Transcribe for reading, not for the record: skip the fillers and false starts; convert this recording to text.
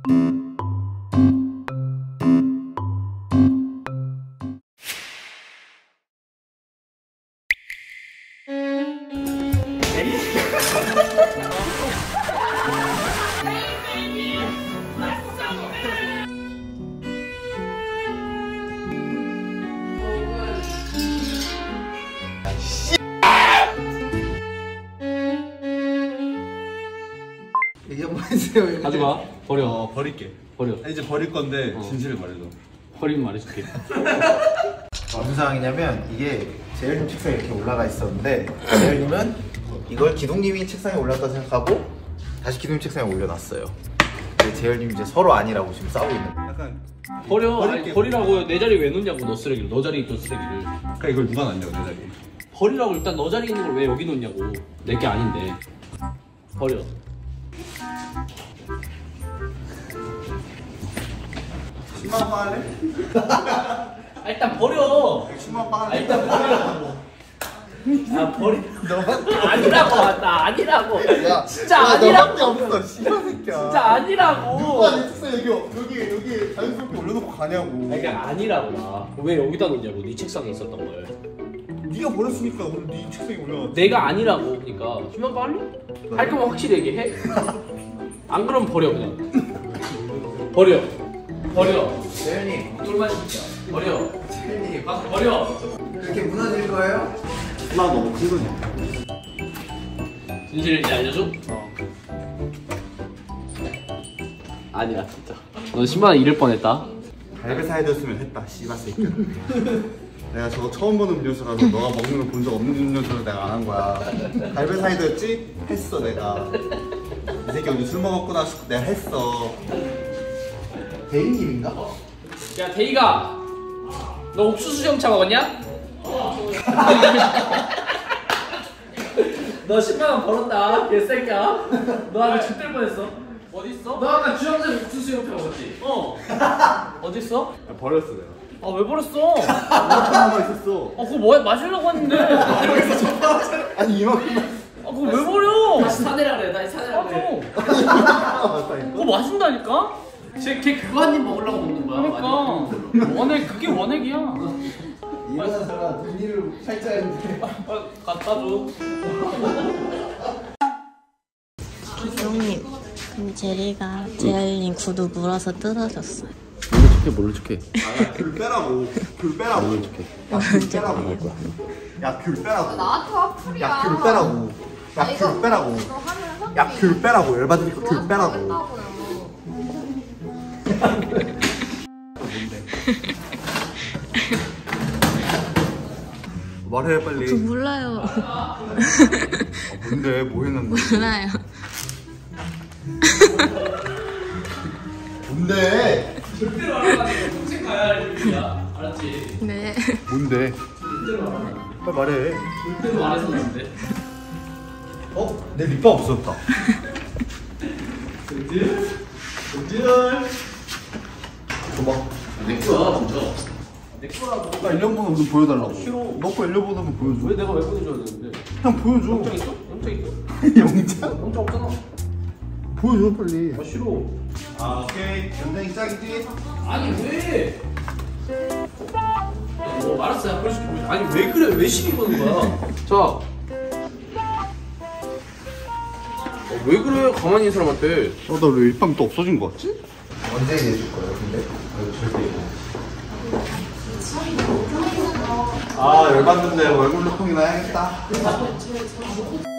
얘기 한번 해주세요. 가져가. 버려. 버릴게. 버려. 이제 버릴 건데 진실을 말해줘. 버리면 말해줄게. 무슨 상황이냐면 이게 재열님 책상에 이렇게 올라가 있었는데 재열님은 이걸 기동님이 책상에 올랐다 생각하고 다시 기동님 책상에 올려놨어요. 근데 재열님 이제 서로 아니라고 지금 싸우고 있는 거예요. 약간 버려. 아니, 버리라고요. 내 자리에 왜 놓냐고. 너 쓰레기를. 너 자리에 있던 쓰레기를. 그러니까 이걸 누가 놨냐고 내 자리에. 버리라고. 일단 너 자리에 있는 걸 왜 여기 놓냐고. 내게 아닌데. 버려. 신만 빠할래? 일단 버려. 신만 빠할래? 일단 버리라고. 아 버리. 아니라고. 나 아니라고. 야, 진짜 야, 아니라고. 너밖에 없어. 씨발 새끼야. 진짜 아니라고. 누가 내 책상 여기 자연스럽게 올려놓고 가냐고. 그러니까 아니라고. 나. 왜 여기다 놓냐고. 네 책상에 있었던 걸. 네가 버렸으니까 오늘 네 책상에 올려놨지. 내가 아니라고. 그러니까 희망 빨리? 할 거면 확실히 얘기해. 안 그러면 버려 그냥. 버려. 재열님, 똘만 시켜. 버려. 재열님 가서 버려. 이렇게 무너질 거예요? 나 너무 큰 거냐? 진실을 이제 알려줘? 아니야 진짜. 넌 10만원 잃을 뻔했다. 갈비 사이드였으면 했다. 씨발 새끼야. 내가 저거 처음 보는 음료수라서 너가 먹는 걸 본 적 없는 음료수를 내가 안 한 거야. 갈비 사이드였지? 했어 내가. 이 새끼 오늘 술 먹었구나 싶고 내가 했어. 대인님인가? 야 대희가 너 옥수수 정차 먹었냐? 너 10만원 벌었다 개새끼야. 너 아까 죽될 뻔했어. 어딨어? 너 아까 주영생 옥수수 형차 먹었지? 어딨어? 버렸어 내가. 아 왜 버렸어? 이만큼만 있었어. 그거 뭐야? 마시려고 했는데. 아니 이만큼만. 그거 왜 버려? 다시 사내라 그래. 다시 사내라 그래. 그거 마신다니까? 걔 그거 한 입 먹으려고 먹는 거야. 그러니까 원액 그게 원액이야. 이런 사람 돈이를 살자는데. 갖다 줘. 기동님, 그럼 제리가 재열님 구두 물어서 뜯어줬어요. 모른 척해. 귤 빼라고. 귤 빼라고. 모른 귤 빼라고. 야 귤 빼라고. 나한테 화풀이야. 야 귤 빼라고. 야 귤 빼라고. 야 귤 빼라고. 열받으니까 귤 빼라고. 뭔데? 말해 빨리. 저 몰라요. 뭔데? 뭐 했는데? 몰라요. 뭔데? 절대로 안 하고 동생 가야 할 일이야. 알았지? 네. 뭔데? 빨리 말해. 절대로 안 해서는 안 돼. 내 립밤 없어졌다. 줘봐. 내 거야 진짜. 내 거라고. 나 일련번호 좀 보여달라고. 싫어. 너거 일련번호 한번 보여줘. 왜 내가 왜 보내줘야 되는데? 그냥 보여줘. 영장 있어? 영장 있어? 영장? 영장 없잖아. 보여줘 빨리. 아 싫어. 오케이. 연장이 시작이지? 아니 왜? 뭐 알았어 야 그럴 수 있고. 아니 왜 그래? 왜 시비 거는 거야? 자. 왜 그래? 가만히 있는 사람한테. 나 왜 립밤 또 없어진 거 같지? 언제 얘기해줄 거예요 근데? 절대. 열받는데 얼굴 루콩이나 해야겠다.